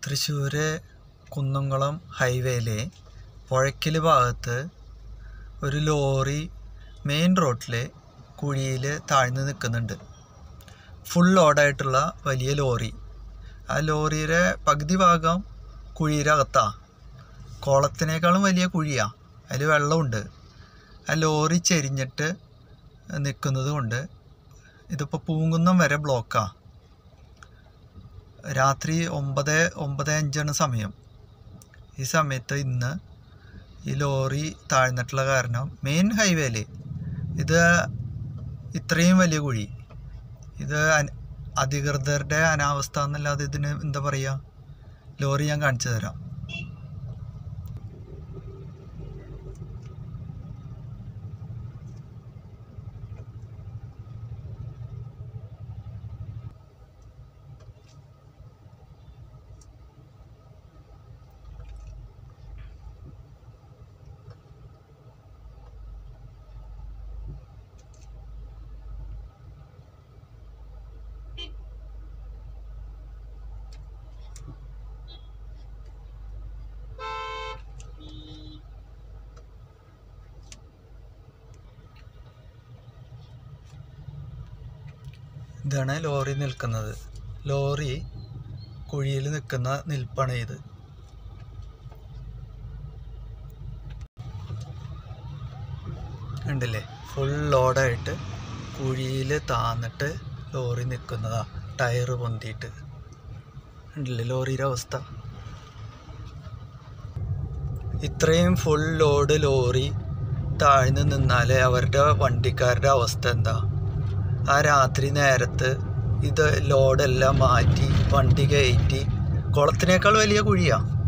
തൃശ്ശൂർ കുന്നംകുളം ഹൈവേയിലെ പുഴയ്ക്കൽ ഭാഗത്ത് ഒരു lorry main റോഡിലെ കുഴിയിൽ താഴ്ന്ന് നിൽക്കുന്നുണ്ട്. ഫുൾ ലോഡായിട്ടുള്ള വലിയ ലോറി. ആ ലോറിയുടെ പകുതി ഭാഗം കുഴിയുടെ അകത്താണ്. കുളത്തിനേക്കാളും വലിയ കുഴിയാണ്. അതിൽ വെള്ളമുണ്ട്. ആ ലോറി ചെരിഞ്ഞിട്ട് നിൽക്കുന്നത് കൊണ്ട് ഇതിപ്പോൾ പൂങ്കുന്നം വരെ ബ്ലോക്കാണ്. രാത്രി 9:05 സമയം. ഈ സമയത്ത് ഇന്ന് ഈ ലോറി താഴ്ന്നിട്ടുള്ള കാരണം മെയിൻ ഹൈവേയിൽ ഇത് ഇത്രയും വലിയ കുഴി. ഇത് അധികൃതരുടെ അനാവസ്ഥ എന്നല്ലാതെ ഇതിന് എന്താ പറയുക? ലോറി ഞാൻ കാണിച്ചു തരാം. ഇതാണ് ലോറി നിൽക്കുന്നത്. ലോറി കുഴിയിൽ നിൽക്കുന്ന നിൽപ്പാണ് ഇത്. ഉണ്ടല്ലേ, ഫുൾ ലോഡായിട്ട് കുഴിയിൽ താന്നിട്ട് ലോറി നിൽക്കുന്നതാ, ടയറ് പൊന്തിയിട്ട്. ഉണ്ടല്ലേ ലോറിയുടെ അവസ്ഥ. ഇത്രയും ഫുൾ ലോഡ് ലോറി താഴ്ന്നു നിന്നാൽ അവരുടെ വണ്ടിക്കാരുടെ അവസ്ഥ എന്താ? ആ രാത്രി നേരത്ത് ഇത് ലോഡെല്ലാം മാറ്റി വണ്ടി കയറ്റി കുളത്തിനേക്കാൾ വലിയ കുഴിയാണ്.